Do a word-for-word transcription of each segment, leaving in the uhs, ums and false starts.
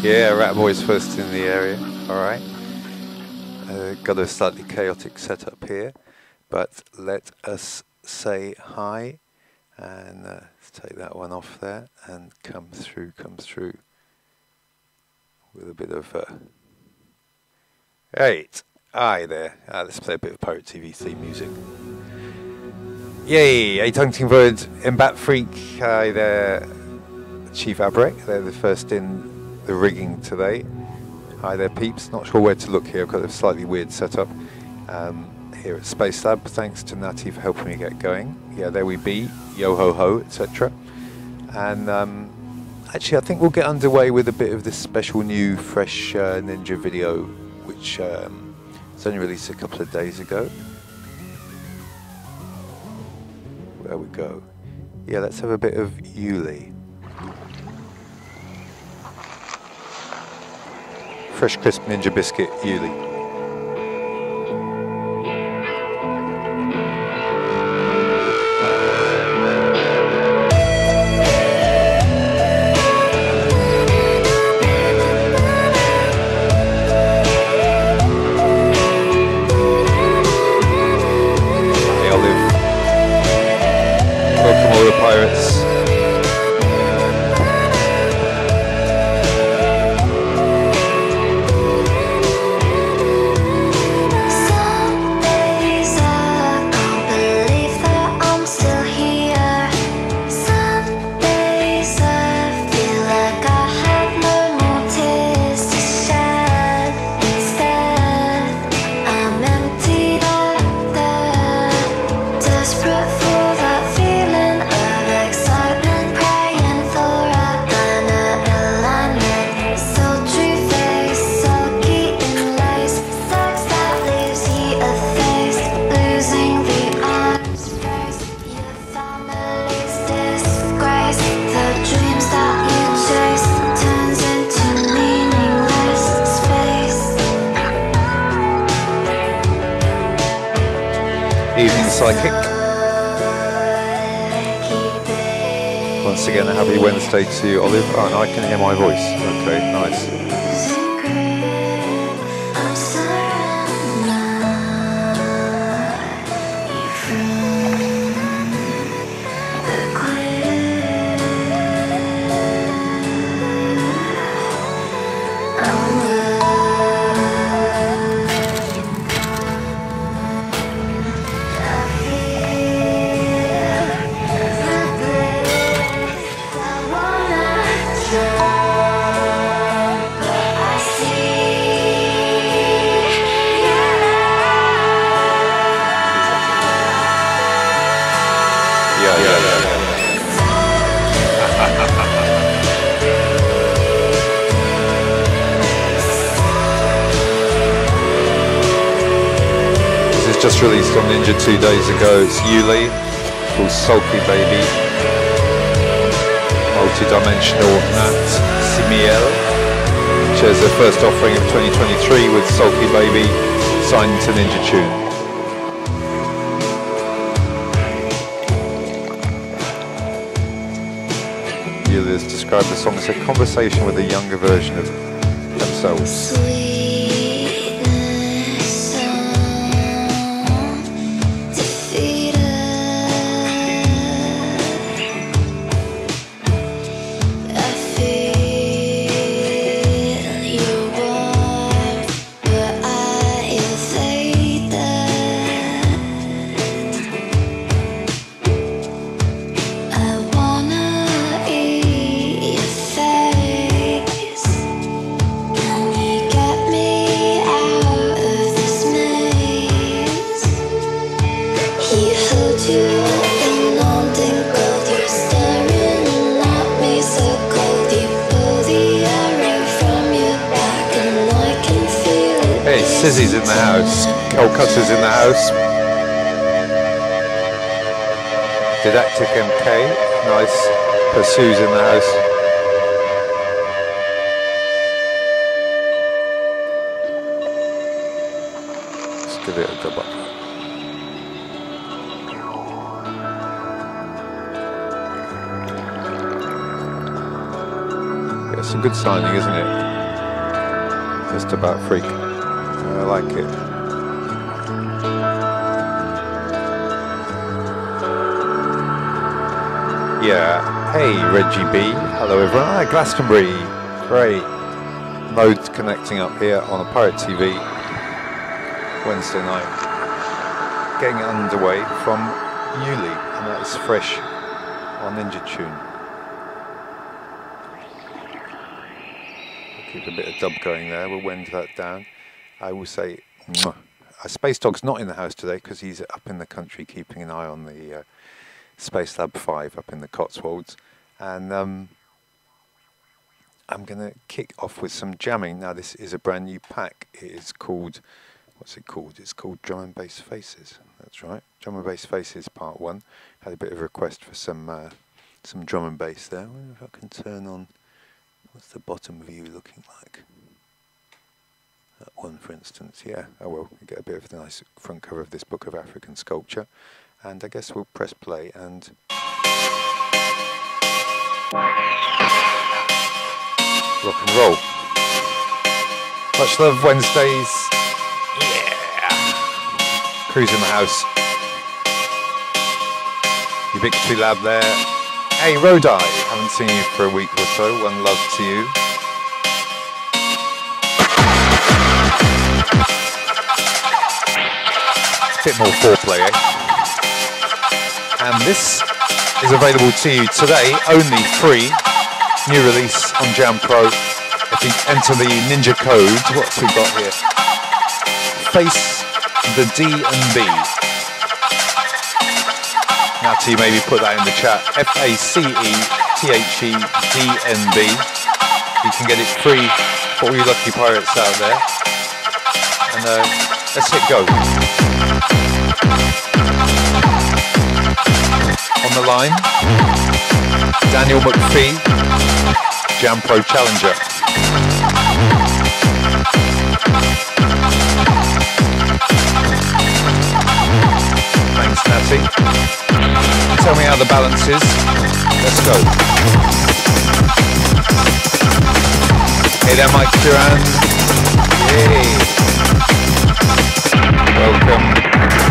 Yeah, Rat Boy's first in the area. Alright. Uh, got a slightly chaotic setup here, but let us say hi and uh, let's take that one off there and come through, come through with a bit of uh, right. Hi there. Ah, let's play a bit of Pirate T V theme music. Yay! eight hunting bird and Bat Freak. Hi there, Chief Abrek. They're the first in the rigging today. Hi there, peeps. Not sure where to look here. I've got a slightly weird setup um, here at Space Lab. Thanks to Natty for helping me get going. Yeah, there we be. Yo ho ho, et cetera. And um, actually, I think we'll get underway with a bit of this special new, fresh uh, Ninja video, which um, was only released a couple of days ago. Where we go? Yeah, let's have a bit of Yuli. Fresh crisp Ninja Biscuit Yuli. Hey Olive. Welcome all the pirates. Evening Psychic. Once again, a happy Wednesday to you, Olive. Oh, and I can hear my voice. Okay, nice. Just released on Ninja two days ago. It's Yuli, called Sulky Baby. Multi-dimensional Nat Simiel. Shares their first offering of twenty twenty-three with Sulky Baby, signed to Ninja Tune. Yuli has described the song as a conversation with a younger version of themselves. Sizzy's in the house, Calcutta's in the house, Didactic M K, nice, Pursue's in the house. Let's give it a dub up. Yeah, it's a good signing, isn't it? Just about freak. I like it. Yeah. Hey, Reggie B. Hello, everyone. Hi, Glastonbury. Great. Loads connecting up here on a Pirate T V Wednesday night. Getting underway from Yuli, and that is fresh on Ninja Tune. Keep a bit of dub going there. We'll wind that down. I will say, mwah. Space Dog's not in the house today because he's up in the country keeping an eye on the uh, Space Lab five up in the Cotswolds. And um, I'm going to kick off with some jamming. Now, this is a brand new pack. It is called, what's it called? It's called Drum and Bass Faces. That's right. Drum and Bass Faces Part one. Had a bit of a request for some, uh, some drum and bass there. I wonder if I can turn on. What's the bottom view looking like? That one, for instance, yeah. Oh well, we get a bit of the nice front cover of this book of African sculpture. And I guess we'll press play and... rock and roll. Much love Wednesdays. Yeah! Cruise in the house. Ubiquity Lab there. Hey, Rodai, haven't seen you for a week or so. One love to you. Bit more foreplay, eh? And this is available to you today, only free. New release on JamPro. If you enter the ninja code, what's we got here? Face the D and B. Now to maybe put that in the chat. F A C E T H E D N B. You can get it free for all you lucky pirates out there. And uh, let's hit go. On the line, Daniel McPhee, JamPro Challenger. Thanks, Natty. Tell me how the balance is. Let's go. Hey there, Mike Duran. Yay. Welcome.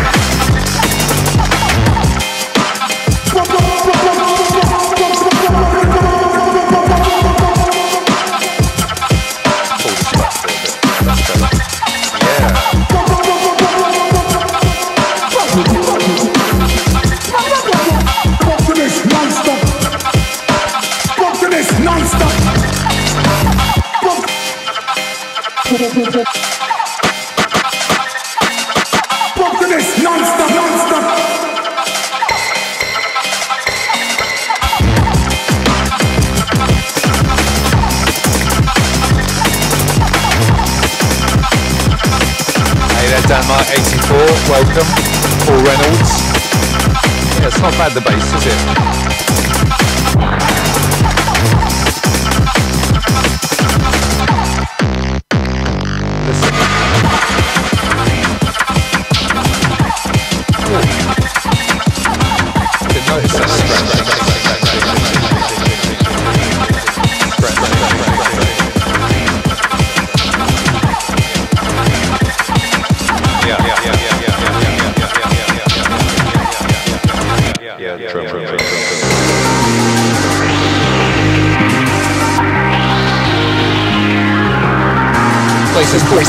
Denmark eighty-four, welcome. Paul Reynolds. Yeah, it's not bad the bass, is it? Listen. Ooh. Didn't notice that scratch. Places cool.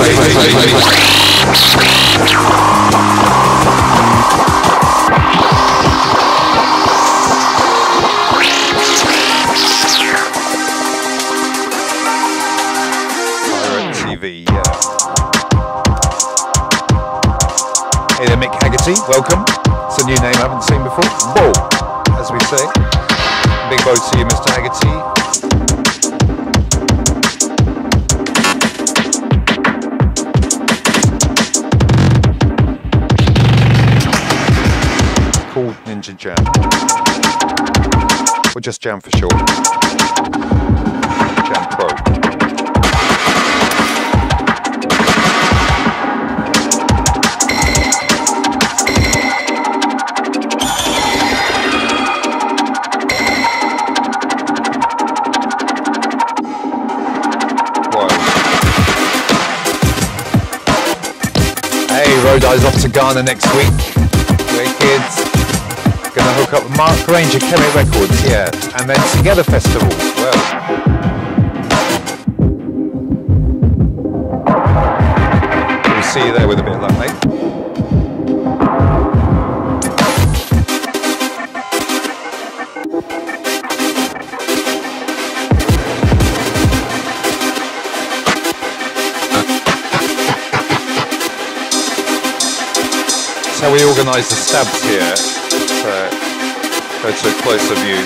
Pirate T V, yeah. Hey there, Mick Haggerty, welcome. It's a new name I haven't seen before. Whoa, as we say. Big bow to you, Mister Haggerty. Called Ninja Jam, or just Jam for short. JamPro. Wild. Rodi's off to Ghana next week. Wicked. Gonna hook up with Mark Ranger, Kemet Records, yeah. And then Together Festival, well. We'll see you there with a bit of luck, mate. How we organise the stabs here. So go to a closer view.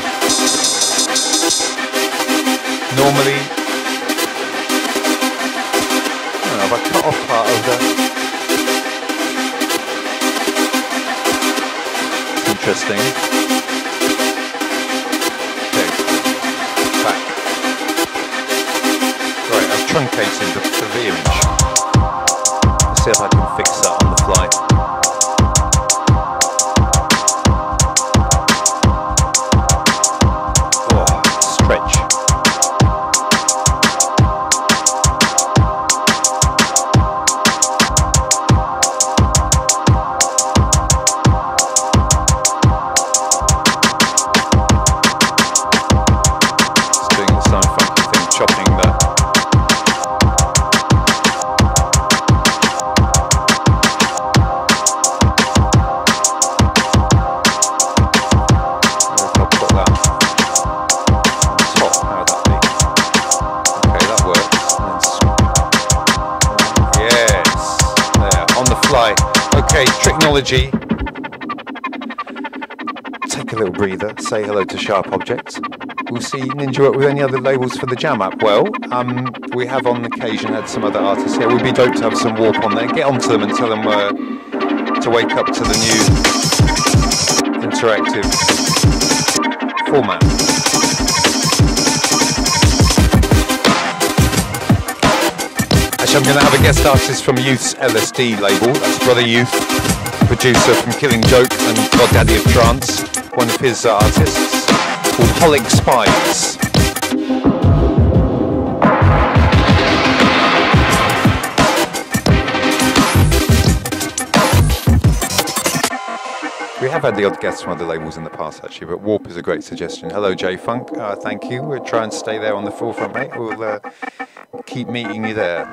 Normally, oh, have I cut off part of that? It's interesting. Okay, back. Right, I've truncated the, the image. Let's see if I can fix that on the fly. Technology. Take a little breather, say hello to Sharp Objects. We'll see Ninja work with any other labels for the Jam app. Well, um, we have on occasion had some other artists here. It would be dope to have some warp on there. Get onto them and tell them uh, to wake up to the new interactive format. Actually, I'm going to have a guest artist from Youth's L S D label. That's Brother Youth, producer from Killing Joke and God Daddy of Trance, one of his uh, artists, called Holic Spies. We have had the odd guests from other labels in the past, actually, but Warp is a great suggestion. Hello, J-Funk. Uh, thank you. We'll try and stay there on the forefront, mate. We'll uh, keep meeting you there.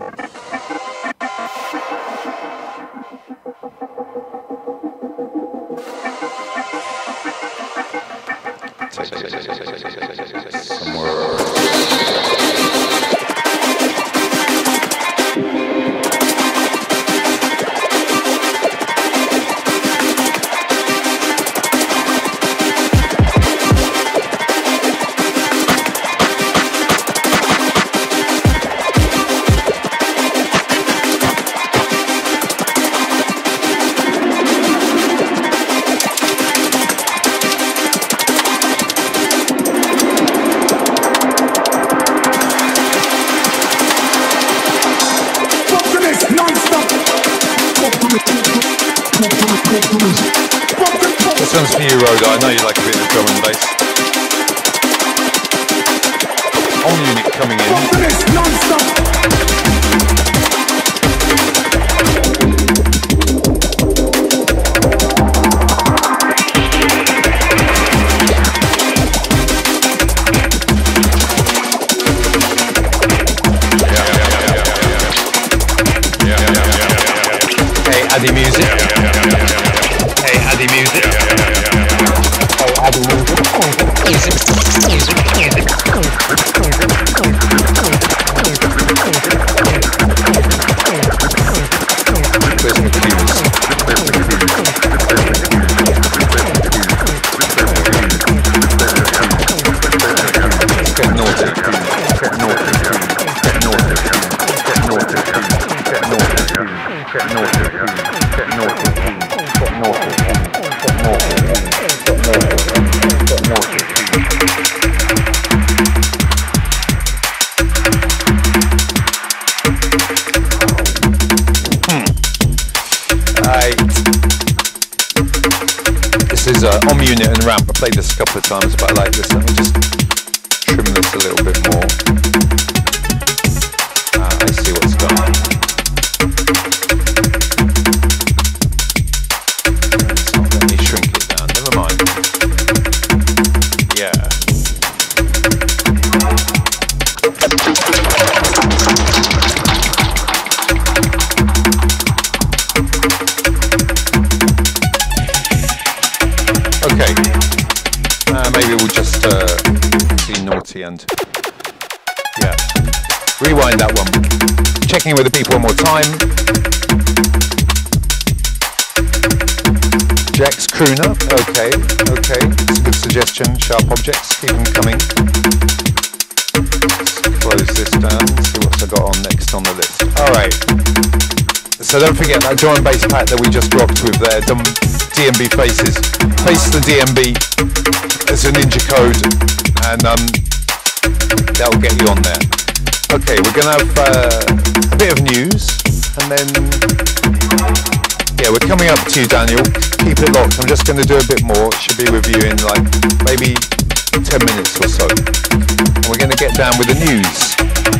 Somewhere. This one's for you, Rhoda. I know you like a bit of drum and bass. On unit coming in. Hey, Addy Music. Hey, Addy Music. Hey, Addy Music. Music, music, music. Where's my cues? Let's get naughty. Get naughty. Get naughty. Get naughty. Get naughty. Get naughty. Get naughty. This is uh, Om Unit and Ramp. I played this a couple of times, but I like this. Let me just trim this a little bit more. Ah, I see what's going on. Yeah. Rewind that one. Checking with the people one more time. Jack's Crooner. Okay, okay. It's a good suggestion. Sharp objects. Keep them coming. Let's close this down. See what's I got on next on the list. Alright. So don't forget that drum and bass pack that we just rocked with there. D M B faces. Face the D M B as a ninja code. And um, that'll get you on there. Okay, we're going to have uh, a bit of news. And then... yeah, we're coming up to you, Daniel. Keep it locked. I'm just going to do a bit more. Should be with you in like maybe ten minutes or so. And we're going to get down with the news.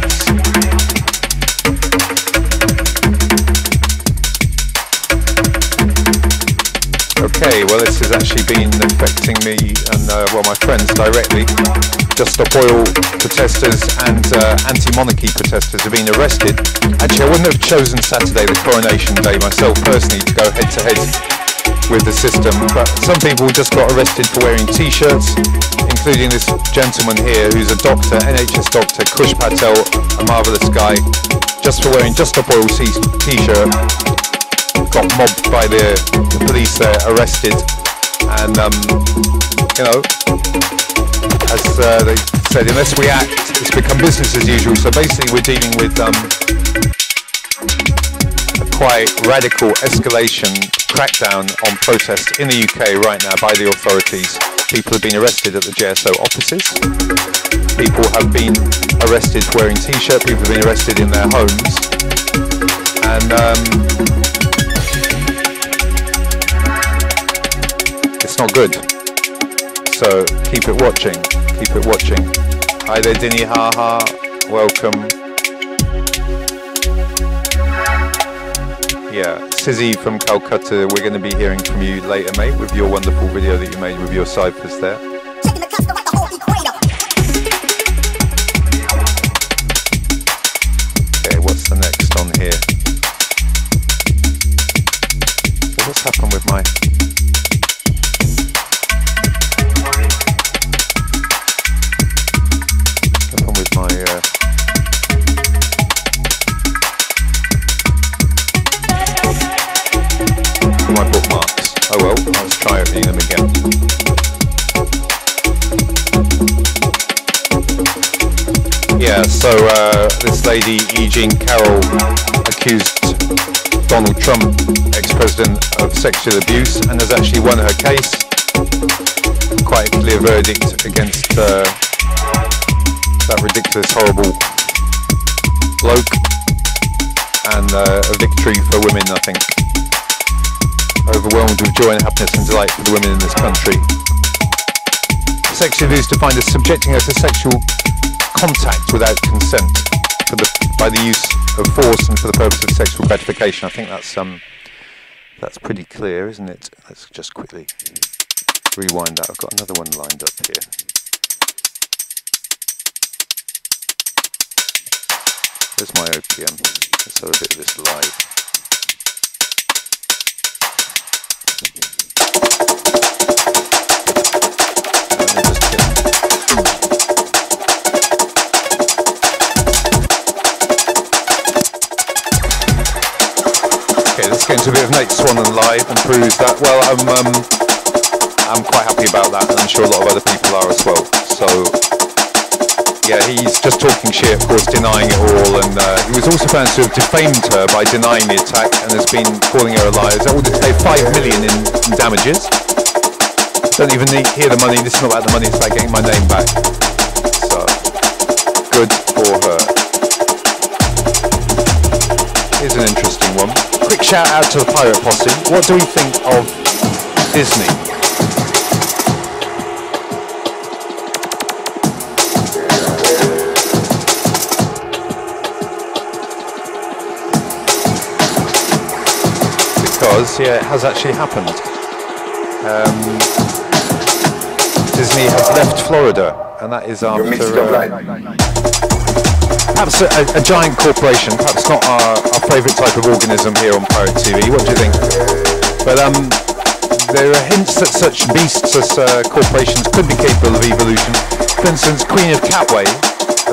Okay, well this has actually been affecting me and uh, well my friends directly. Just Stop Oil protesters and uh, anti-monarchy protesters have been arrested. Actually, I wouldn't have chosen Saturday, the coronation day, myself personally, to go head to head with the system, but some people just got arrested for wearing t-shirts, including this gentleman here who's a doctor, N H S doctor, Kush Patel, a marvellous guy, just for wearing Just Stop Oil t-shirt. Got mobbed by the, the police there, arrested, and um, you know, as uh, they said, unless we act, it's become business as usual. So basically we're dealing with um, a quite radical escalation, crackdown on protests in the U K right now by the authorities. People have been arrested at the J S O offices. People have been arrested wearing t-shirts. People have been arrested in their homes. And um, it's not good. So keep it watching. Keep it watching. Hi there, Dinny Haha. Welcome. Yeah, Sizzy from Calcutta, we're going to be hearing from you later, mate, with your wonderful video that you made with your ciphers there. Okay, what's the next on here? Well, what's happened with my... What's happened with my... Uh... my bookmarks. Oh well, let's try opening them again. Yeah, so uh, this lady, E. Jean Carroll, accused Donald Trump, ex-president, of sexual abuse and has actually won her case. Quite a clear verdict against uh, that ridiculous, horrible bloke, and uh, a victory for women, I think. Overwhelmed with joy and happiness and delight for the women in this country. Sexual abuse defined as subjecting her to sexual contact without consent for the, by the use of force and for the purpose of sexual gratification. I think that's um that's pretty clear, isn't it? Let's just quickly rewind that. I've got another one lined up here. There's my O P M. Let's have a bit of this live. Okay, let's get into a bit of Nate Swannon live and prove that. Well, I'm um, I'm quite happy about that, and I'm sure a lot of other people are as well. So, yeah, he's just talking shit, of course, denying it all, and uh, he was also found to have defamed her by denying the attack, and has been calling her a liar. Is that all to say five million in, in damages? Don't even need, hear the money. This is not about the money. It's about getting my name back. So, good for her. Here's an interesting one. Quick shout out to the Pirate Posse. What do we think of Disney? Because, yeah, it has actually happened. Um, Disney has left Florida, and that is after uh, perhaps a, a giant corporation, perhaps not our, our favourite type of organism here on Pirate T V. What do you think? But um, there are hints that such beasts as uh, corporations could be capable of evolution. For instance, Queen of Catway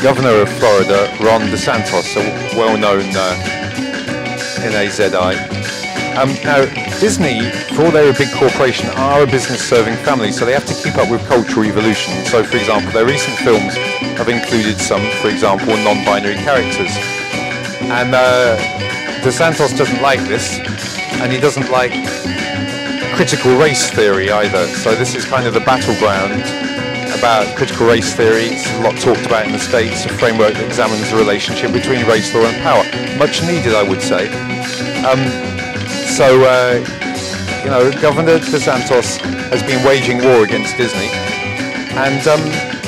Governor of Florida, Ron DeSantis, a well-known uh, in A Z I. Um, now, Disney, for all they're a big corporation, are a business-serving family, so they have to keep up with cultural evolution. So, for example, their recent films have included some, for example, non-binary characters. And uh, DeSantis doesn't like this, and he doesn't like critical race theory either. So this is kind of the battleground about critical race theory. It's a lot talked about in the States, a framework that examines the relationship between race, law and power. Much needed, I would say. Um, so, uh, you know, Governor DeSantis has been waging war against Disney, and um,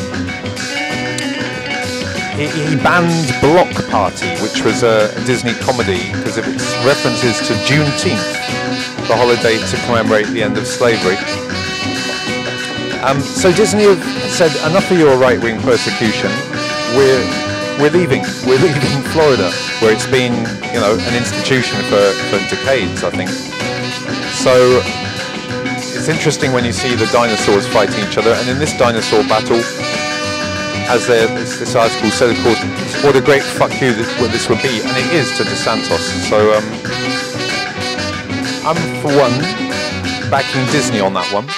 he, he banned Block Party, which was a Disney comedy, because of its references to Juneteenth, the holiday to commemorate the end of slavery. Um, so Disney have said, enough of your right-wing persecution. We're we're leaving. We're leaving Florida, where it's been, you know, an institution for, for decades, I think. So it's interesting when you see the dinosaurs fighting each other, and in this dinosaur battle, as there, this, this article said, of course, what a great fuck you this, what this would be, and it is to DeSantis. So um, I'm, for one, backing Disney on that one.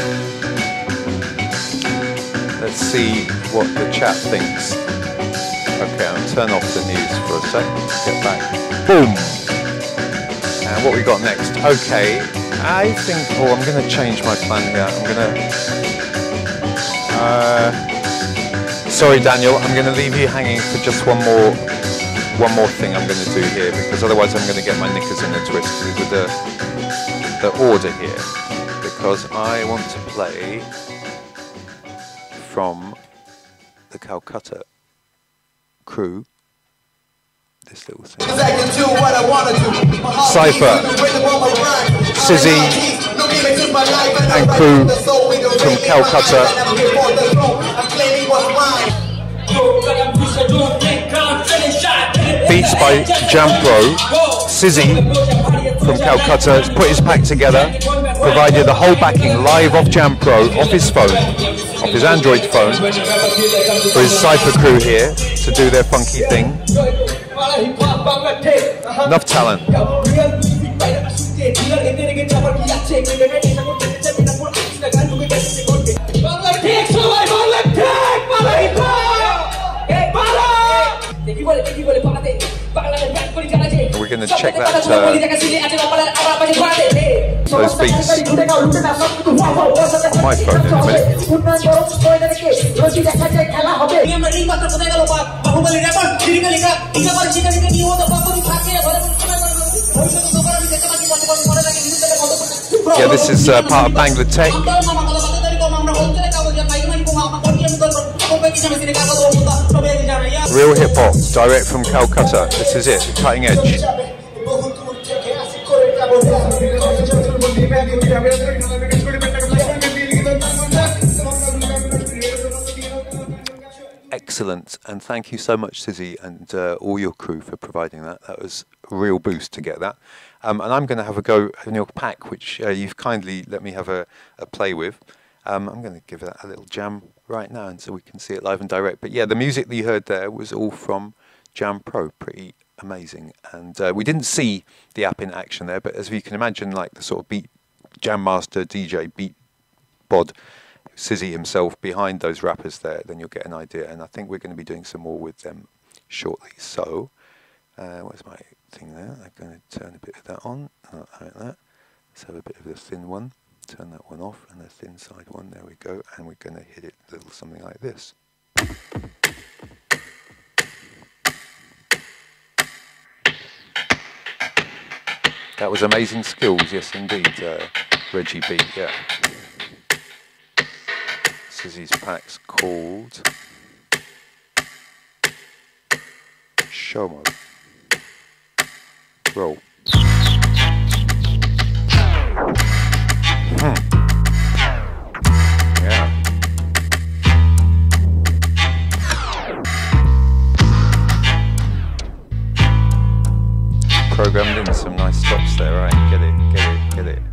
Let's see what the chat thinks. Okay, I'll turn off the news for a sec. Let's get back. Boom! And what we got next? Okay, I think, oh, I'm going to change my plan here. I'm going to, uh, sorry Daniel, I'm going to leave you hanging for just one more, one more thing I'm going to do here, because otherwise I'm going to get my knickers in a twist with the, the order here, because I want to play from the Calcutta crew this little thing. Cypher, Sizzy and crew from Calcutta. Beats by JammPro. Sizzy from Calcutta has put his pack together, provided the whole backing live off JammPro, off his phone, off his Android phone, for his Cypher crew here to do their funky thing. Enough talent. We're going to check that uh, those beats on my phone in a minute. Yeah, this is uh, part of Bangladesh. Real hip hop, direct from Calcutta. This is it, cutting edge. Excellent, and thank you so much, Sizzy, and uh, all your crew for providing that. That was a real boost to get that. Um, and I'm going to have a go in your pack, which uh, you've kindly let me have a, a play with. Um, I'm going to give that a little jam right now, and so we can see it live and direct. But yeah, the music that you heard there was all from JammPro, pretty amazing. And uh, we didn't see the app in action there, but as you can imagine, like the sort of beat jam master, D J, beat bod, Sizzy himself behind those rappers there, then you'll get an idea. And I think we're going to be doing some more with them shortly. So, uh, where's my thing there? I'm going to turn a bit of that on, like that. Let's have a bit of the thin one. Turn that one off, and the thin side one, there we go, and we're going to hit it a little something like this. That was amazing skills, yes indeed, uh, Reggie B, yeah. Sizzy's pack's called Shomo. Roll. Hmm. Yeah. Programmed in some nice stops there, right? Get it, get it, get it.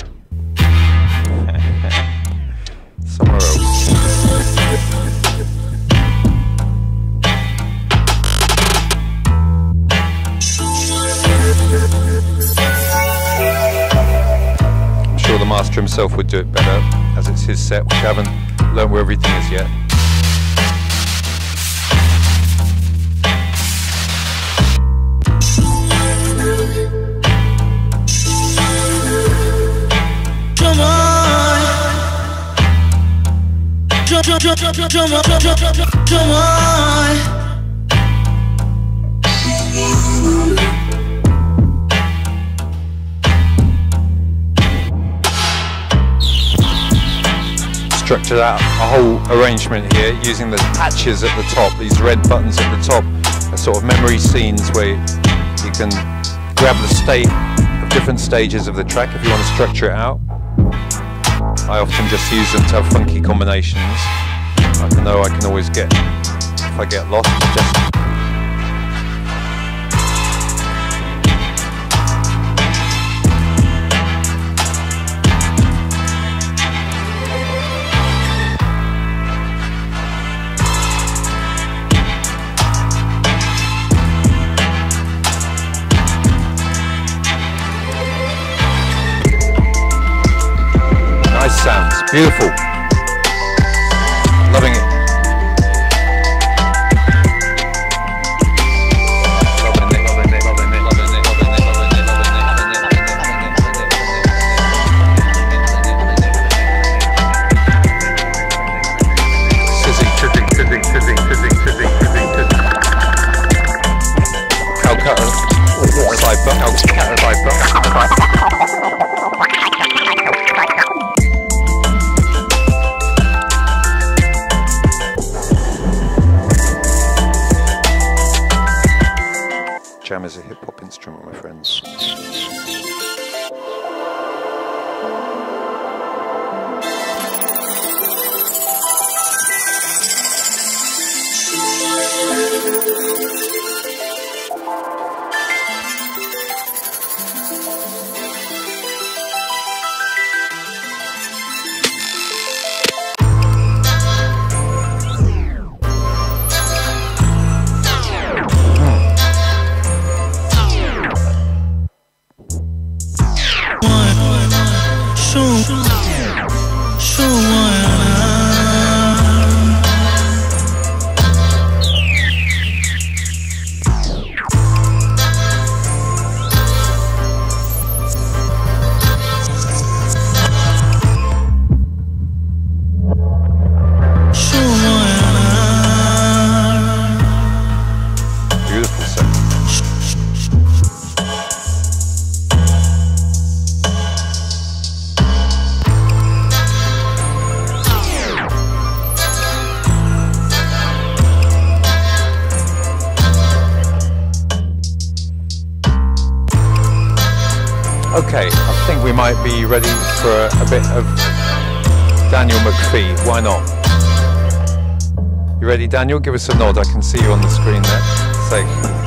Somewhere else. master himself would do it better, as it's his set, which I haven't learned where everything is yet. Come on, come on, come on. Structured out a whole arrangement here using the patches at the top, these red buttons at the top, are sort of memory scenes where you can grab the state of different stages of the track if you want to structure it out. I often just use them to have funky combinations. I know I can always get, if I get lost, just nice sounds, beautiful. Loving it. Jam is a hip-hop instrument, my friends. Okay, I think we might be ready for a, a bit of Daniel McPhee. Why not? You ready, Daniel? Give us a nod. I can see you on the screen there. Say.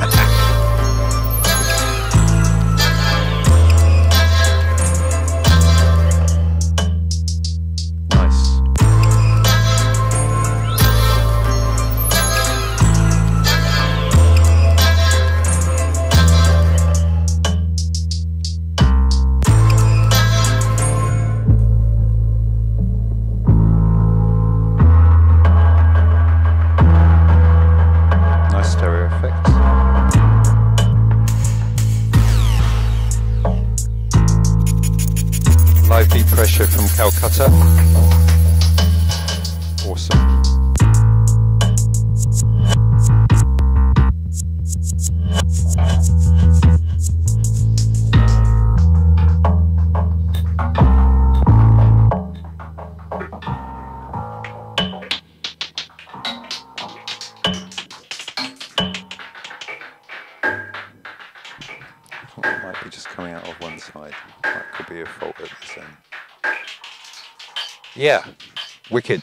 Live deep pressure from Calcutta. Awesome. It might be just coming out of one side. That could be a fault at this end. Yeah, wicked.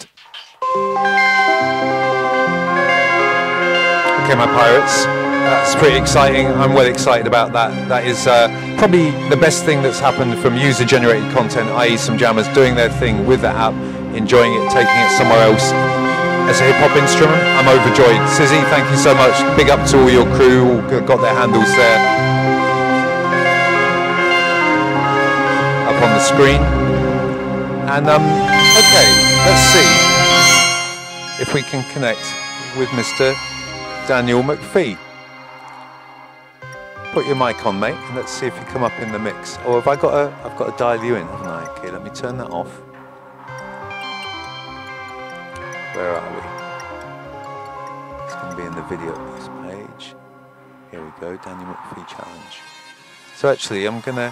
Okay, my pirates, that's pretty exciting. I'm well excited about that. That is uh, probably the best thing that's happened from user-generated content, that is some jammers doing their thing with the app, enjoying it, taking it somewhere else. As a hip-hop instrument, I'm overjoyed. Sizzy, thank you so much. Big up to all your crew, all got their handles there. Up on the screen. And um, okay, let's see if we can connect with Mister Daniel McPhee. Put your mic on, mate, and let's see if you come up in the mix. Oh, have I got a? I've got to dial you in, haven't I? Okay, let me turn that off. Where are we? It's going to be in the video this page. Here we go, Daniel McPhee challenge. So actually, I'm gonna.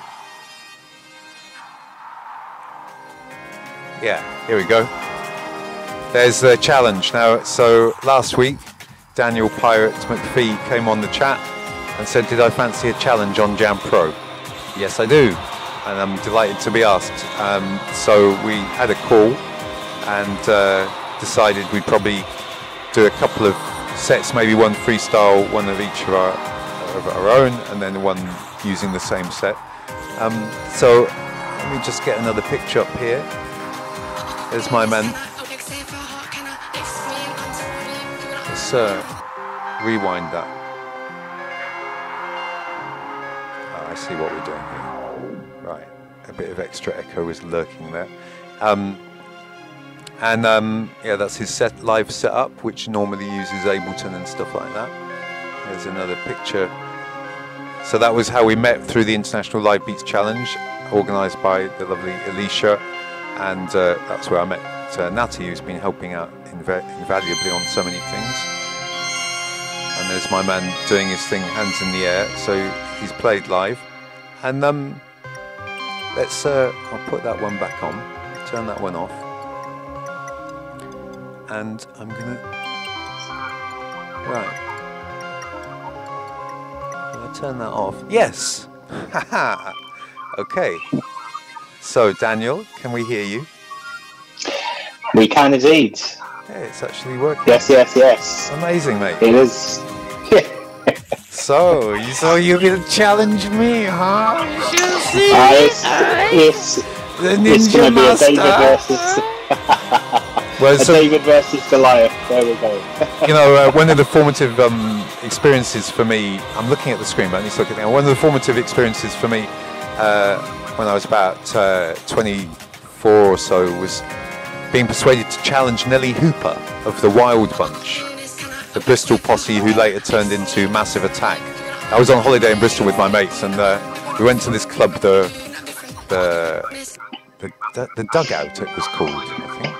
Yeah, here we go. There's the challenge now. So last week, Daniel Pirate McPhee came on the chat and said, did I fancy a challenge on Jam Pro? Yes, I do. And I'm delighted to be asked. Um, so we had a call and uh, decided we'd probably do a couple of sets, maybe one freestyle, one of each of our, of our own, and then one using the same set. Um, so let me just get another picture up here. There's my man. Let's uh, rewind that. Oh, I see what we're doing here. Right, a bit of extra echo is lurking there. Um, and um, yeah, that's his set live setup, which normally uses Ableton and stuff like that. There's another picture. So that was how we met through the International Live Beats Challenge, organised by the lovely Alicia. And uh, that's where I met uh, Natty, who's been helping out inv invaluably on so many things. And there's my man doing his thing, hands in the air. So he's played live. And um, let's, uh, I'll put that one back on, turn that one off. And I'm gonna, right. I'm gonna turn that off. Yes! Haha! Okay. So, Daniel, can we hear you? We can indeed. Yeah, it's actually working. Yes, yes, yes. Amazing, mate. It is. So, you so you're gonna challenge me, huh? You should see. Uh, it's, it's, the ninja it's gonna master. Be a David versus, well, a so, David versus Goliath. There we go. You know, uh, one of the formative um, experiences for me, I'm looking at the screen, but I need to look at it now. One of the formative experiences for me uh, when I was about uh, twenty-four or so was being persuaded to challenge Nelly Hooper of the Wild Bunch, the Bristol posse who later turned into Massive Attack. I was on holiday in Bristol with my mates, and uh, we went to this club, the the the, the Dugout it was called, I think.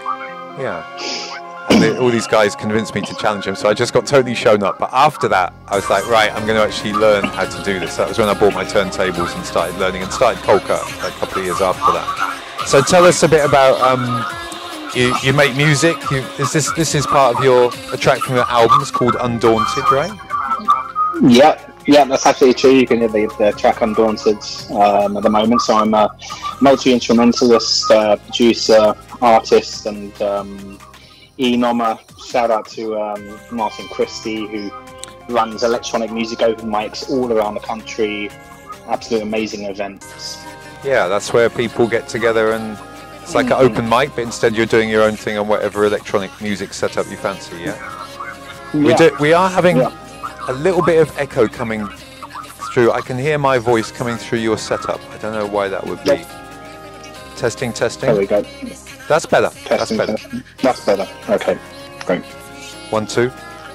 Yeah. And they, all these guys convinced me to challenge him, so I just got totally shown up. But after that, I was like, right, I'm going to actually learn how to do this. That was when I bought my turntables and started learning, and started polka a couple of years after that. So tell us a bit about. Um, You, you make music. You, is this this is part of your a track from your album? It's called Undaunted, right? Yeah, yeah, that's absolutely true. You can hear the, the track Undaunted um, at the moment. So I'm a multi-instrumentalist, uh, producer, artist, and um, E-nommer. Shout out to um, Martin Christie, who runs electronic music open mics all around the country. Absolute amazing events. Yeah, that's where people get together and. It's like an open mic, but instead you're doing your own thing on whatever electronic music setup you fancy, yeah? yeah. We, do, we are having yeah. a little bit of echo coming through. I can hear my voice coming through your setup. I don't know why that would be. Yep. Testing, testing. There we go. That's better. Testing, That's better. Testing. That's better. Okay, great. One, two.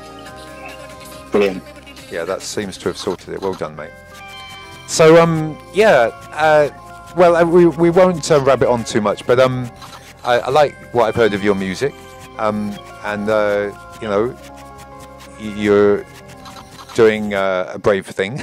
Brilliant. Yeah, that seems to have sorted it. Well done, mate. So, um, yeah, uh, well, uh, we, we won't uh, rabbit on too much, but um, I, I like what I've heard of your music, um, and uh, you know, you're doing uh, a brave thing.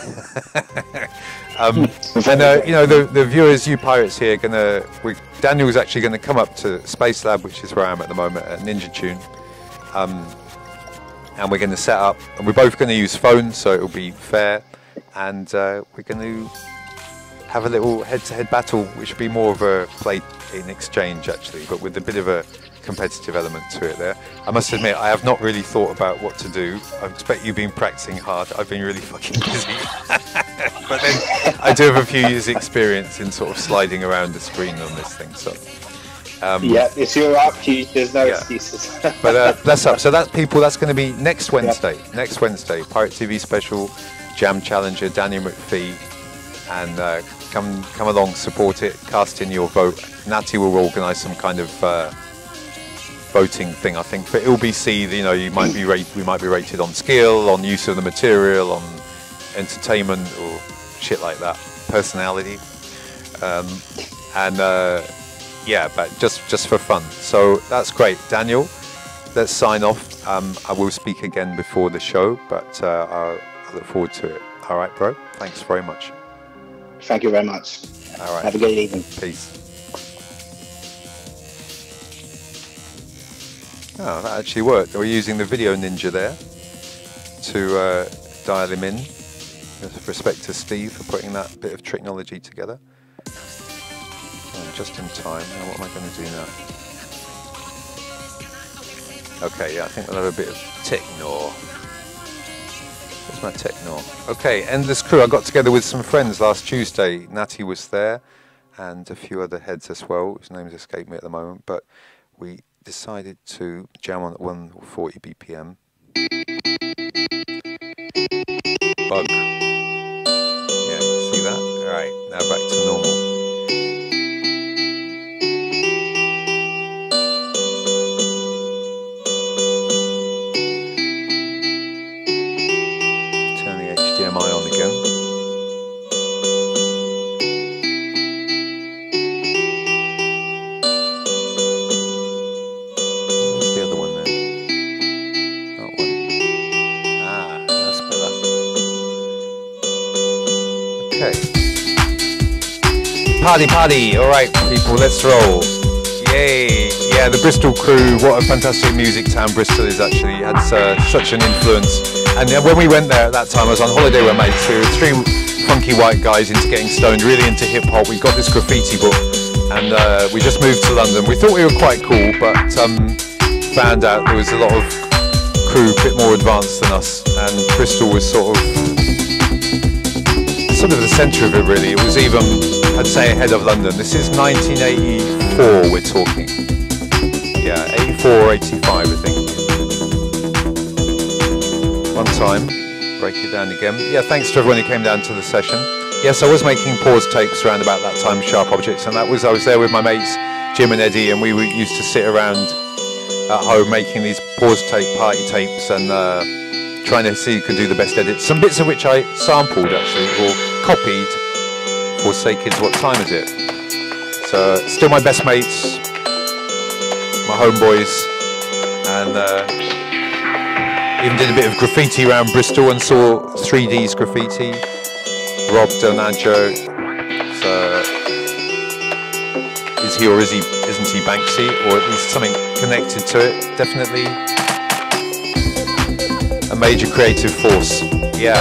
um, and uh, you know, the, the viewers, you pirates here, gonna we, Daniel's actually going to come up to Space Lab, which is where I am at the moment at Ninja Tune, um, and we're going to set up. And we're both going to use phones, so it'll be fair, and uh, we're going to have a little head-to-head battle, which would be more of a play in exchange actually, but with a bit of a competitive element to it there. I must admit, I have not really thought about what to do. I expect you've been practicing hard. I've been really fucking busy. But then I do have a few years experience in sort of sliding around the screen on this thing, so. Um, yeah, it's your up, there's no yeah. excuses. But uh, bless up. So that's people, that's going to be next Wednesday. Yep. Next Wednesday, Pirate T V special, Jam Challenger, Daniel McPhee. and uh, come come along, support it, cast in your vote. Natty will organise some kind of uh, voting thing. I think for L B C, you know, you might be rate, we might be rated on skill, on use of the material, on entertainment or shit like that, personality, um, and uh, yeah, but just just for fun. So that's great, Daniel. Let's sign off. Um, I will speak again before the show, but uh, I look forward to it. All right, bro. Thanks very much. Thank you very much. All right. Have a good evening. Peace. Oh, that actually worked. We're using the video ninja there to uh, dial him in. With respect to Steve for putting that bit of technology together. Oh, just in time. Now, what am I going to do now? Okay, yeah, I think we'll have a bit of techno. Where's my techno? Okay, Endless Crew. I got together with some friends last Tuesday. Natty was there, and a few other heads as well, whose names escape me at the moment. But we decided to jam on at one forty B P M. Bug. Yeah, see that? All right, now back to normal. H D M I on again. Where's the other one then? That one. Ah, that's better. Okay. Party, party. All right, people, let's roll. Yay. Yeah, the Bristol crew. What a fantastic music town Bristol is actually. It had uh, such an influence. And then when we went there at that time, I was on holiday with mates. We were three funky white guys into getting stoned, really into hip hop. We got this graffiti book, and uh, we just moved to London. We thought we were quite cool, but um, found out there was a lot of crew a bit more advanced than us, and Bristol was sort of sort of the centre of it, really. It was even, I'd say, ahead of London. This is nineteen eighty-four we're talking. Yeah, eighty-four or eighty-five, I think. One time, break it down again. Yeah, thanks to everyone who came down to the session. Yes, I was making pause tapes around about that time, Sharp Objects, and that was, I was there with my mates, Jim and Eddie, and we were, used to sit around at home making these pause tape party tapes and uh, trying to see who could do the best edits. Some bits of which I sampled, actually, or copied for Say Kids, What Time Is It? So, still my best mates, my homeboys, and uh, even did a bit of graffiti around Bristol and saw three D's graffiti. Rob Donaggio. So, is he or is he, isn't he Banksy? Or at least something connected to it. Definitely a major creative force. Yeah.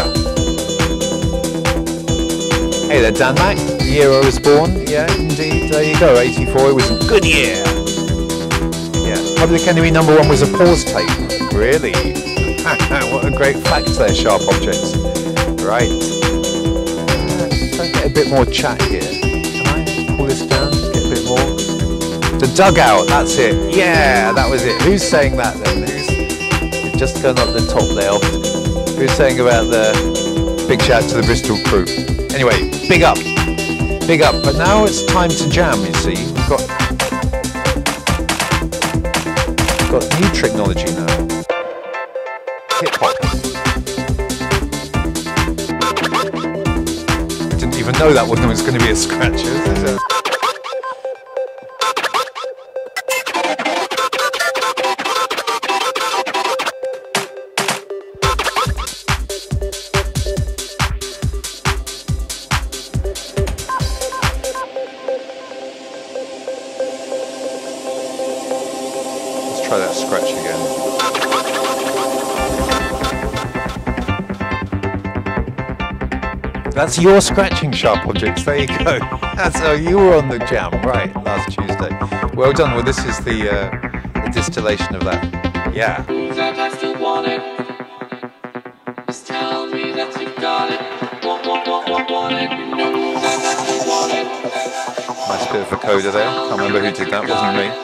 Hey there, Dan Mac. The year I was born. Yeah, indeed. There you go. eighty-four. It was a good year. Yeah. Public Enemy number one was a pause tape. Really? What a great fact there, Sharp Objects. Right. Uh, try and get a bit more chat here. Can I pull this down? Get a bit more. The dugout, that's it. Yeah, that was it. Who's saying that then? Who's just going up the top there? Who's saying about the big shout to the Bristol crew? Anyway, big up. Big up. But now it's time to jam, you see. We've got, we've got new technology now. Hip hop. Didn't even know that one was going to be a scratcher. Let's try that scratch again. That's your scratching, Sharp Objects. There you go. That's how you were on the jam, right, last Tuesday. Well done. Well, this is the, uh, the distillation of that. Yeah. Nice bit of a coda there. Can't remember who did that. Wasn't me.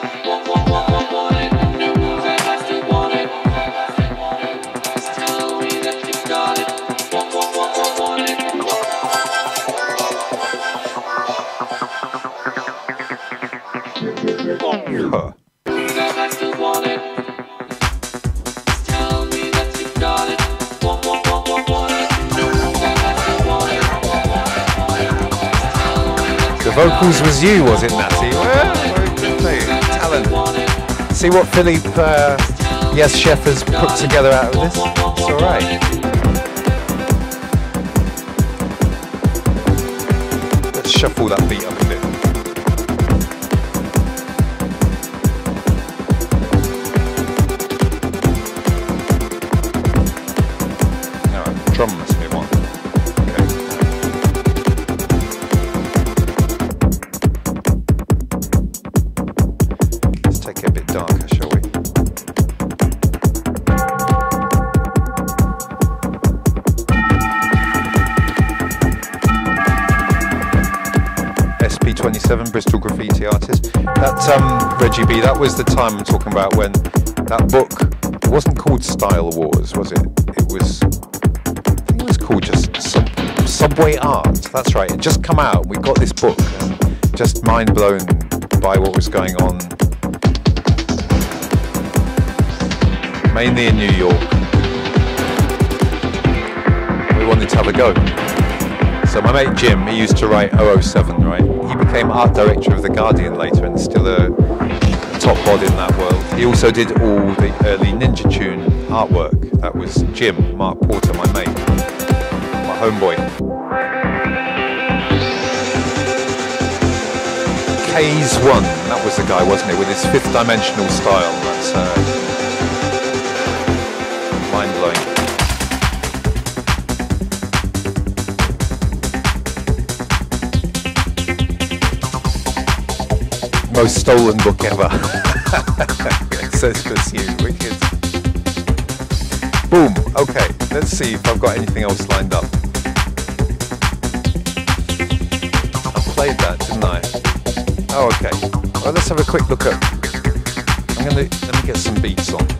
Huh. The vocals was you, was it, Natty? Well, very good thing. Talent. See what Philippe uh, YESCHEF has put together out of this? It's alright. Let's shuffle that beat up a bit. No, drum must be one. Take it a bit darker, shall we? S P twenty-seven, Bristol graffiti artist. That um, Reggie B, that was the time I'm talking about when that book, it wasn't called Style Wars, was it? It was, I think it was called just Sub, Subway Art. That's right, it just come out. We got this book, and just mind blown by what was going on. Mainly in New York. We wanted to have a go. So my mate Jim, he used to write oh oh seven, right? He became art director of The Guardian later and still a, a top bod in that world. He also did all the early Ninja Tune artwork. That was Jim, Mark Porter, my mate, my homeboy. K's One, that was the guy, wasn't it? With his fifth dimensional style. That's uh, mind-blowing. Most stolen book ever. Says Pursuit, wicked. Boom, okay, let's see if I've got anything else lined up. I played that, didn't I? Oh, okay. Well, let's have a quick look at... I'm gonna, let me get some beats on.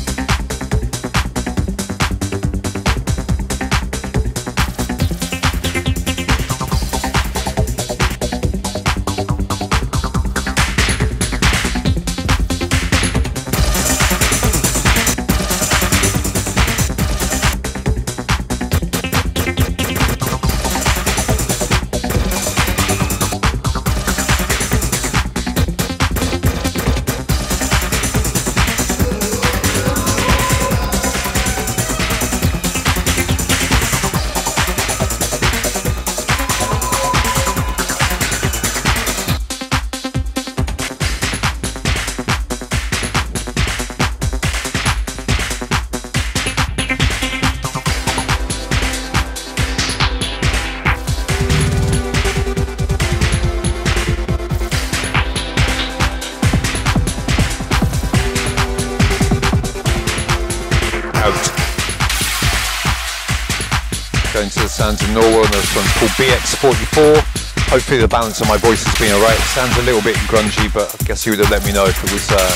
Going to the sounds of Norwell, and this one's called B X forty-four. Hopefully the balance of my voice has been alright. It sounds a little bit grungy, but I guess you would have let me know if it was uh,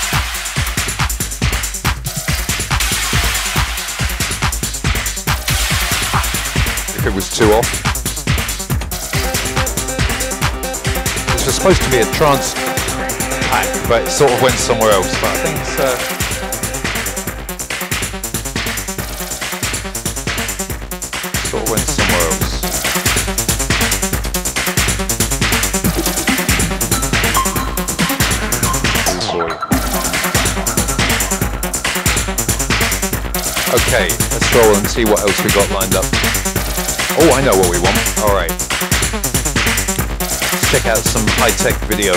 if it was too off. This was supposed to be a trance pack, but it sort of went somewhere else. But I think it's uh, sort of went somewhere else. Okay, let's roll and see what else we got lined up. Oh, I know what we want. Alright. Let's check out some high-tech video.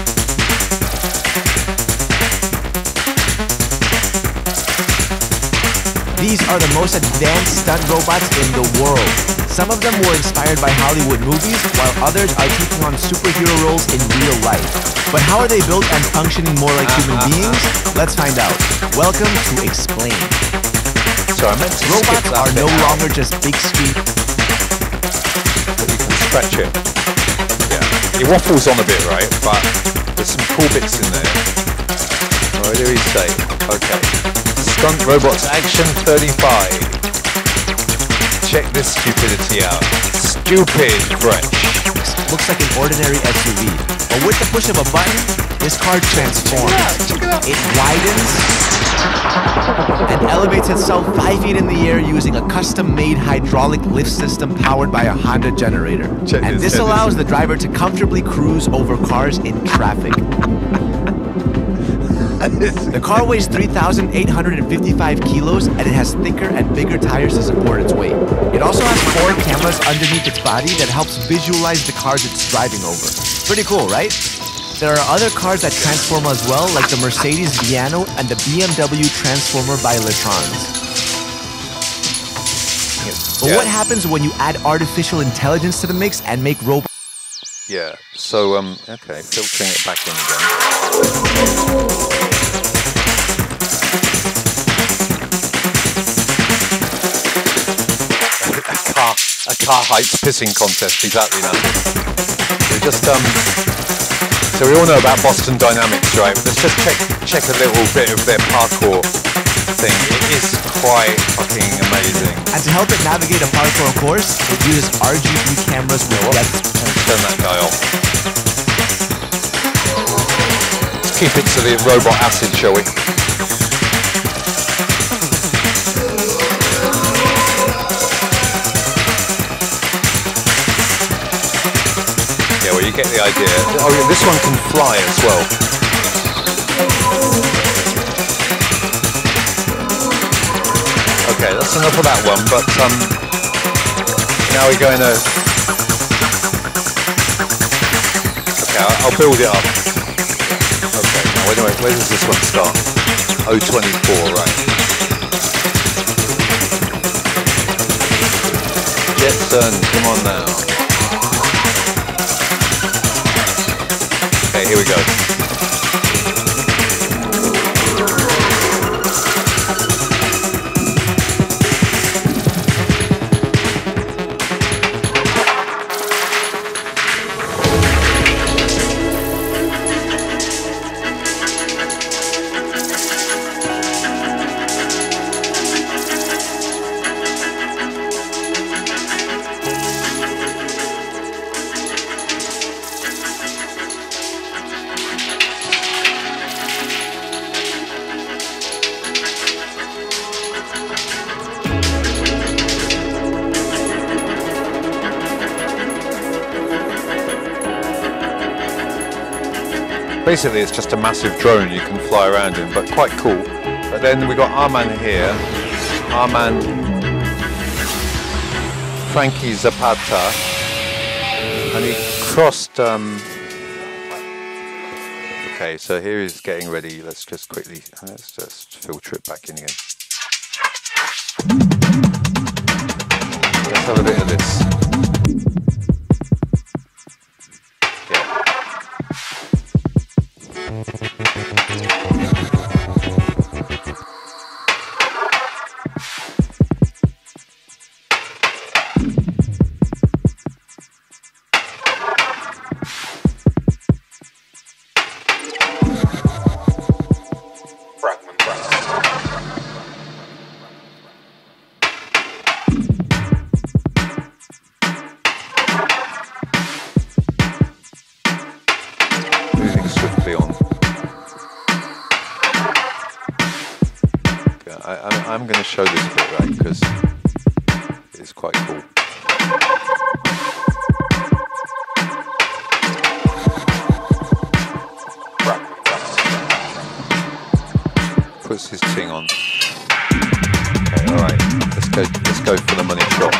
These are the most advanced stunt robots in the world. Some of them were inspired by Hollywood movies, while others are taking on superhero roles in real life. But how are they built and functioning more like human beings? Let's find out. Welcome to Explain. So I meant to Robots skip that are no bit longer just big screen. But you can scratch it. Yeah. It waffles on a bit, right? But there's some cool bits in there. What do we say? Okay. Stunt Robots Action thirty-five. Check this stupidity out. Stupid fresh. this looks like an ordinary S U V, but with the push of a button, this car transforms. It widens and elevates itself five feet in the air using a custom-made hydraulic lift system powered by a Honda generator. Check and this, this allows the driver to comfortably cruise over cars in traffic. The car weighs three thousand eight hundred fifty-five kilos and it has thicker and bigger tires to support its weight. It also has four cameras underneath its body that helps visualize the cars it's driving over. Pretty cool, right? There are other cars that transform as well, like the Mercedes Viano and the B M W Transformer by Letrons. But Yeah. what happens when you add artificial intelligence to the mix and make robots? Yeah, so, um, okay, filtering it back in again. A car, a car heights pissing contest, exactly that. We just, um, so we all know about Boston Dynamics, right? Let's just check, check a little bit of their parkour thing. It is quite fucking amazing. And to help it navigate a parkour course, it uses R G B cameras with depth. Turn that guy off. Let's keep it to the robot acid, shall we? Yeah, well, you get the idea. Oh, yeah, this one can fly as well. Okay, that's enough of that one, but um, now we're going to... Okay, I'll, I'll build it up. Okay, now wait, wait, where does this one start? oh twenty-four, right. Jetson, come on now. Okay, here we go. Basically, it's just a massive drone you can fly around in, but quite cool. But then we got our man here, our man Frankie Zapata, and he crossed. Um, okay, so here he's getting ready. Let's just quickly, let's just filter it back in again. Let's have a bit of this. I'm going to show this bit, right, because it's quite cool. Puts his thing on. Okay, all right. Let's go. Let's go for the money shot.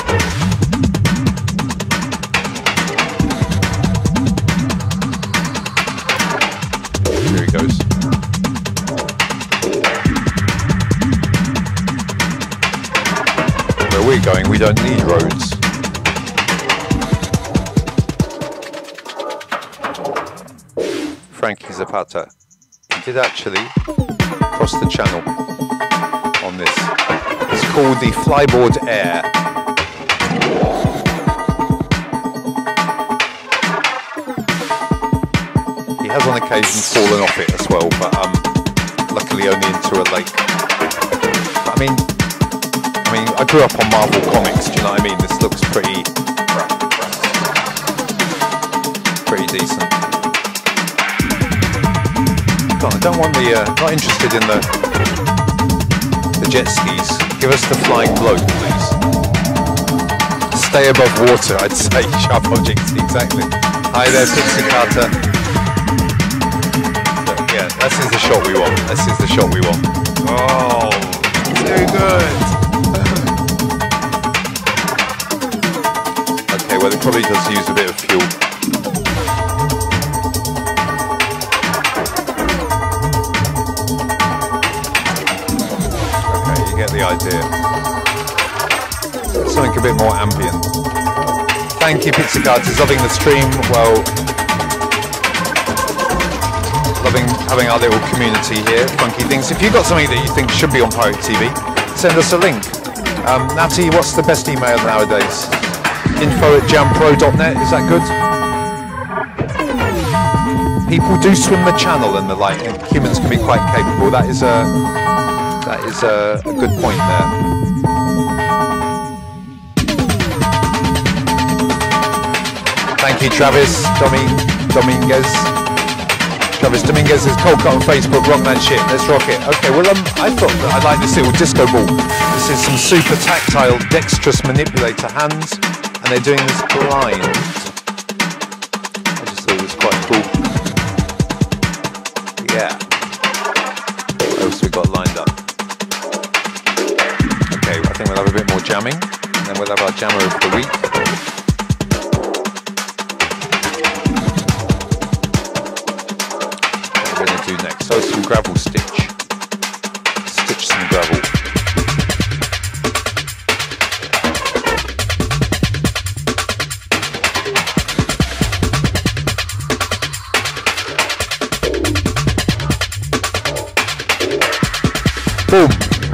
Here he goes. Where we're going, we don't need roads. Frankie Zapata. He did actually cross the channel on this. It's called the Flyboard Air. He has on occasion fallen off it as well, but um, luckily only into a lake. But, I mean, I mean, I grew up on Marvel Comics, do you know what I mean? This looks pretty... decent. Come on, I don't want the, uh, not interested in the, the jet skis. Give us the flying bloke, please. Stay above water, I'd say. Sharp objects, exactly. Hi there, Pixicata. Yeah, this is the shot we want. This is the shot we want. Oh, very good. Okay, well, it probably does use a bit of fuel. Okay, you get the idea. Something a bit more ambient. Thank you, Pizzicatas, loving the stream. Well, loving having our little community here. Funky things. If you've got something that you think should be on Pirate T V, send us a link. Um, Natty, what's the best email nowadays? Info at jam pro dot net. Is that good? People do swim the channel and the like. And humans can be quite capable. That is a that is a, a good point there. Thank you, Travis Domi Dominguez. Travis Dominguez is cold cut on Facebook. Rock that shit. Let's rock it. Okay, well, um, I thought that I like this little disco ball. This is some super tactile, dexterous manipulator hands, and they're doing this blind. I just thought it was quite cool. Yeah. What else we got lined up? Okay, I think we'll have a bit more jamming, and then we'll have our Jammer of the Week. Do next. So some gravel stitch. Stitch some gravel. Boom.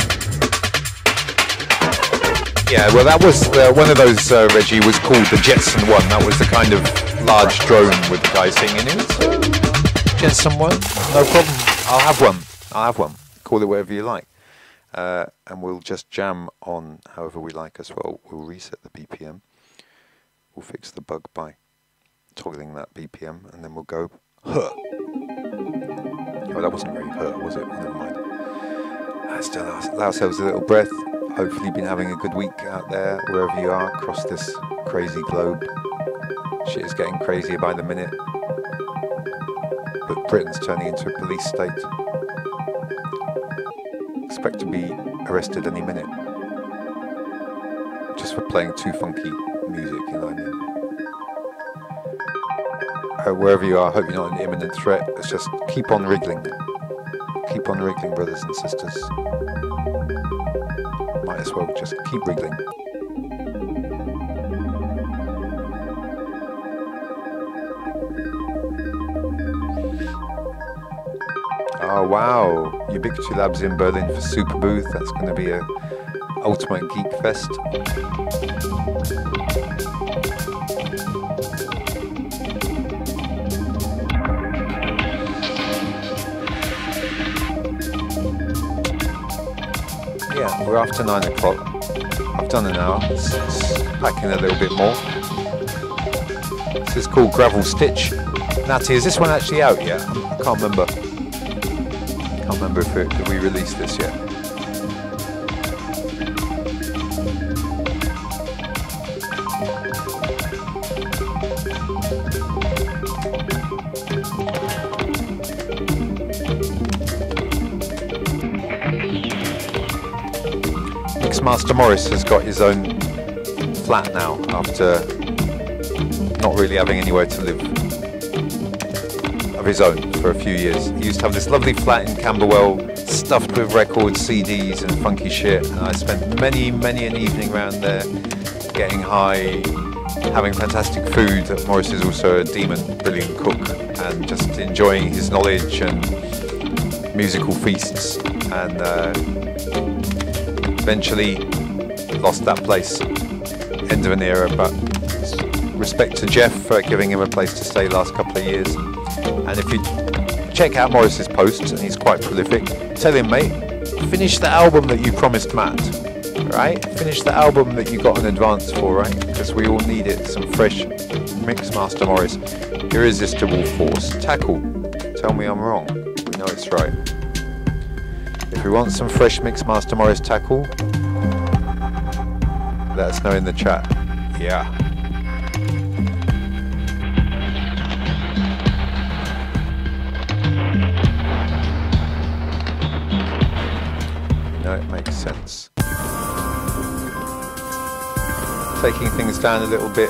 Yeah, well, that was uh, one of those, uh, Reggie, was called the Jetson one. That was the kind of large drone with the guy singing in it. Jetson one, no problem. I'll have one. I'll have one. Call it whatever you like. Uh, and we'll just jam on however we like as well. We'll reset the B P M. We'll fix the bug by toggling that B P M, and then we'll go, huh. Oh, that wasn't very hurt, was it? Never mind. Let's still allow ourselves a little breath. Hopefully you've been having a good week out there, wherever you are, across this crazy globe. Shit is getting crazier by the minute. But Britain's turning into a police state. Expect to be arrested any minute. Just for playing too funky music, you know what I mean? Uh, wherever you are, I hope you're not an imminent threat. Let's just keep on wriggling. Keep on wriggling, brothers and sisters. Might as well just keep wriggling. Oh wow, Ubiquity Labs in Berlin for Super Booth. That's going to be a ultimate geek fest. Yeah, we're after nine o'clock. I've done an hour. Let's, let's pack in a little bit more. This is called Gravel Stitch. Natty, is this one actually out yet? I can't remember. I can't remember if, it, if we released this yet. Mixmaster Morris has got his own flat now after not really having anywhere to live of his own for a few years. He used to have this lovely flat in Camberwell stuffed with records, C Ds and funky shit, and I spent many, many an evening around there getting high, having fantastic food. Morris is also a demon, brilliant cook, and just enjoying his knowledge and musical feasts, and uh, eventually lost that place. End of an era, but respect to Jeff for giving him a place to stay last couple of years. And if you check out Morris's posts, and he's quite prolific, tell him, mate, finish the album that you promised Matt. right? Finish the album that you got an advance for, right? Because we all need it. Some fresh mix, Master Morris. Irresistible Force. Tackle. Tell me I'm wrong. We know it's right. If we want some fresh mix, Master Morris Tackle, let us know in the chat. Yeah. No, it makes sense. Taking things down a little bit.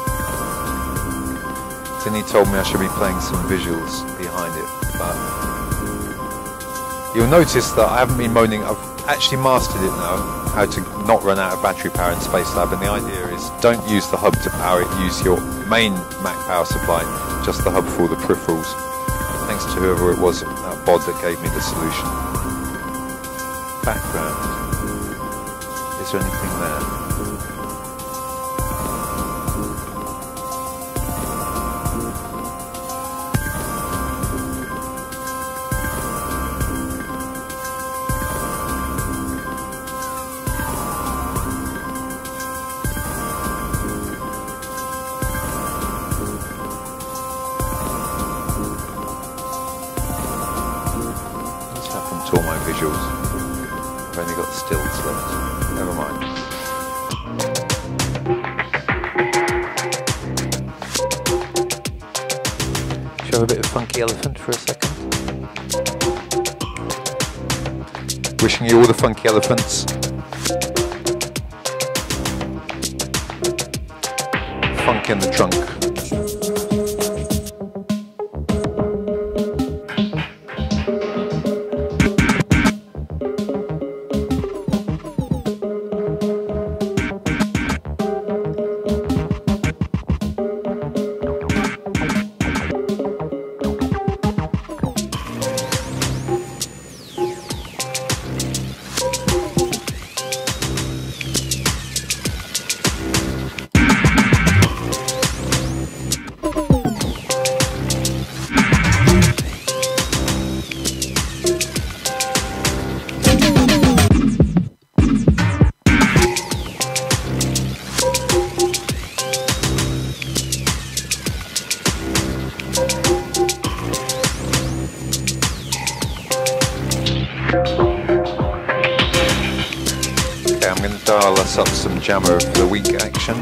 Tinny told me I should be playing some visuals behind it, but you'll notice that I haven't been moaning. I've actually mastered it now, how to not run out of battery power in Space Lab, and the idea is don't use the hub to power it, use your main Mac power supply, just the hub for all the peripherals. Thanks to whoever it was, that bod that gave me the solution. Background. Is there anything there? All my visuals. I've only got stills left. Never mind. Show a bit of Funky Elephant for a second. Wishing you all the Funky Elephants. Funk in the trunk. Dial us up some Jammer of the Week action.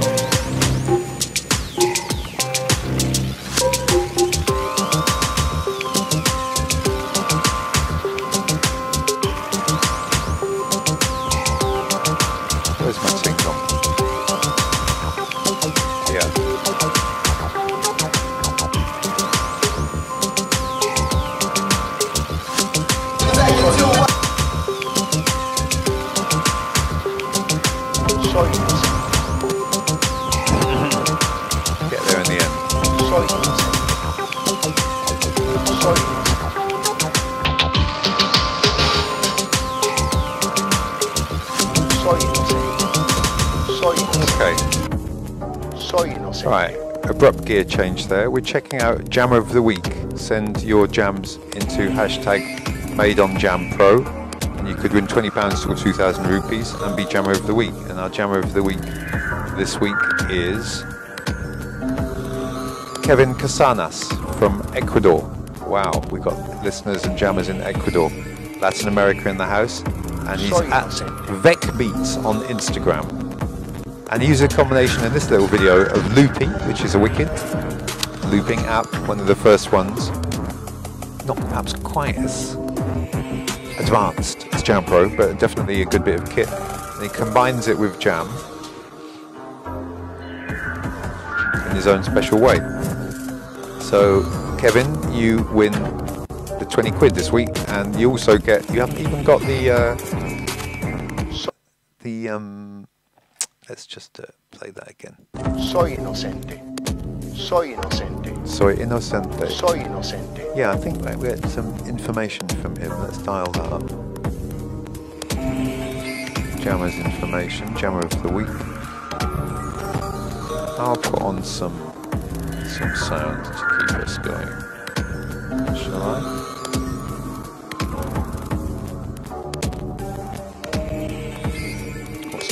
Where's my signal? Yeah. Get there in the end. Okay. Right, abrupt gear change there. We're checking out Jammer of the Week. Send your jams into hashtag made on JamPro. And you could win twenty pounds or two thousand rupees and be Jammer of the Week. And our Jammer of the Week this week is Kevin Casanas from Ecuador. Wow, we've got listeners and jammers in Ecuador. Latin America in the house. And he's at VecBeats on Instagram. And he uses a combination in this little video of Loopy, which is a wicked looping app, one of the first ones. Not perhaps quite as advanced as JamPro, but definitely a good bit of kit. And he combines it with Jam in his own special way. So, Kevin, you win the twenty quid this week, and you also get, you haven't even got the, uh, the, um, let's just uh, play that again. Soy inocente. Soy inocente. Soy inocente. Soy inocente. Yeah, I think like, we had some information from him. Let's dial that up. Jammer's information, Jammer of the Week. I'll put on some some sound to keep us going. Shall I? What's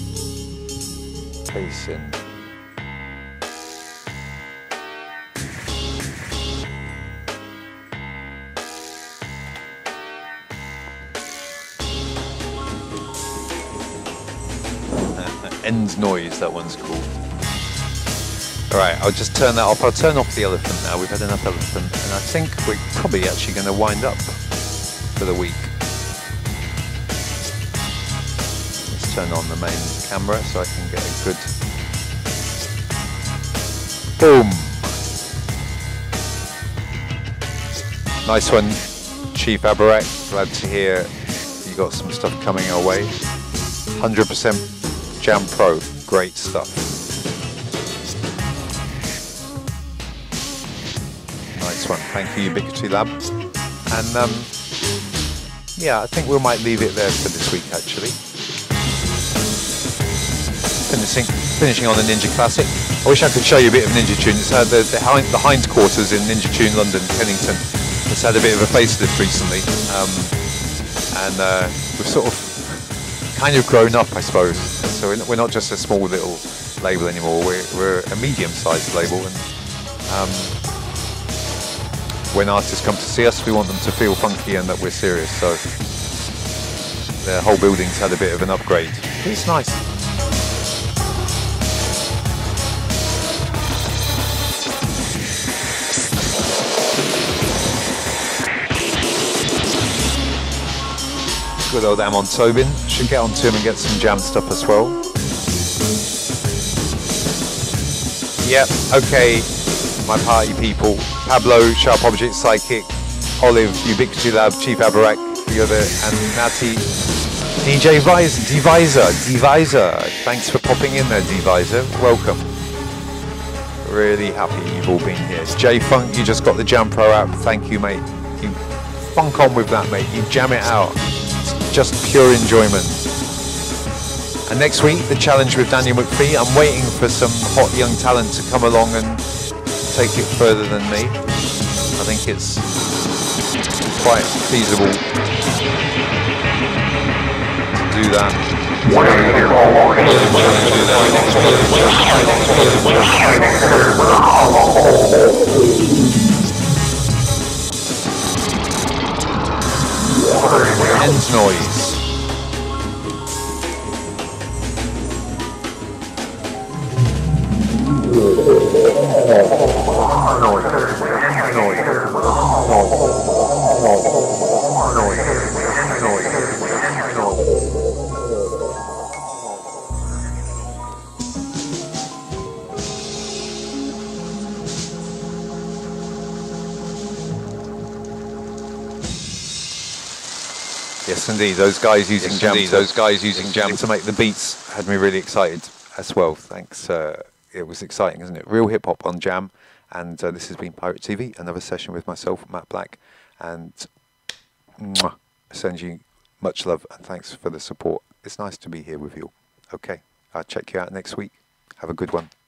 this in. End noise, that one's called. Alright, I'll just turn that off. I'll turn off the elephant now. We've had enough elephant, and I think we're probably actually going to wind up for the week. Let's turn on the main camera so I can get a good boom. Nice one, Chief Abarak. Glad to hear you got some stuff coming our way. one hundred percent Jam Pro, great stuff. Nice one, thank you Ubiquity Lab. And um, yeah, I think we might leave it there for this week actually. Finishing, finishing on the Ninja Classic. I wish I could show you a bit of Ninja Tune. It's had the, the, hind, the hindquarters in Ninja Tune London, Kennington. It's had a bit of a facelift recently. Um, and uh, we've sort of kind of grown up, I suppose. So we're not just a small little label anymore. We're, we're a medium-sized label, and um, when artists come to see us, we want them to feel funky and that we're serious. So the whole building's had a bit of an upgrade. It's nice. Good old Amon Tobin. Should get onto him and get some jam stuff as well. Yep, okay, my party people. Pablo, Sharp Object Psychic, Olive, Ubiquity Lab, Chief Abarak, the other, and Natty, D J Viser, Divisor, Divisor. Thanks for popping in there, Divisor. Welcome. Really happy you've all been here. J Funk, you just got the Jam Pro app. Thank you, mate. You funk on with that, mate. You jam it out. Just pure enjoyment. And next week, the challenge with Daniel McPhee. I'm waiting for some hot young talent to come along and take it further than me. I think it's quite feasible to do that. End noise. Yes, indeed. Those guys using Yes, Jam, indeed. those guys using Jam to make the beats had me really excited as well. Thanks. Uh, it was exciting, isn't it? Real hip hop on Jam. And uh, this has been Pirate T V, another session with myself, Matt Black. And mwah, I send you much love and thanks for the support. It's nice to be here with you. Okay, I'll check you out next week. Have a good one.